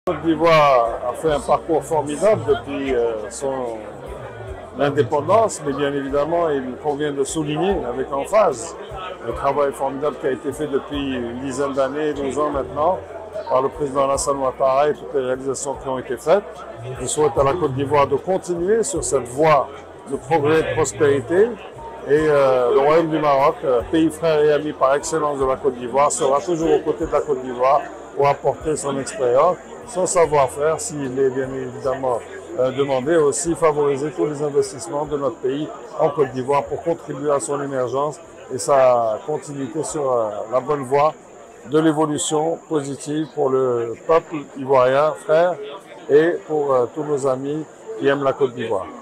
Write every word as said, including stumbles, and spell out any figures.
La Côte d'Ivoire a fait un parcours formidable depuis euh, son indépendance, mais bien évidemment, il convient de souligner avec emphase le travail formidable qui a été fait depuis une dizaine d'années, douze ans maintenant, par le président Alassane Ouattara et toutes les réalisations qui ont été faites. Je souhaite à la Côte d'Ivoire de continuer sur cette voie de progrès et de prospérité. Et euh, le Royaume du Maroc, euh, pays frère et ami par excellence de la Côte d'Ivoire, sera toujours aux côtés de la Côte d'Ivoire pour apporter son expérience, son savoir-faire, s'il est bien évidemment euh, demandé, aussi favoriser tous les investissements de notre pays en Côte d'Ivoire pour contribuer à son émergence et sa continuité sur euh, la bonne voie de l'évolution positive pour le peuple ivoirien, frère, et pour euh, tous nos amis qui aiment la Côte d'Ivoire.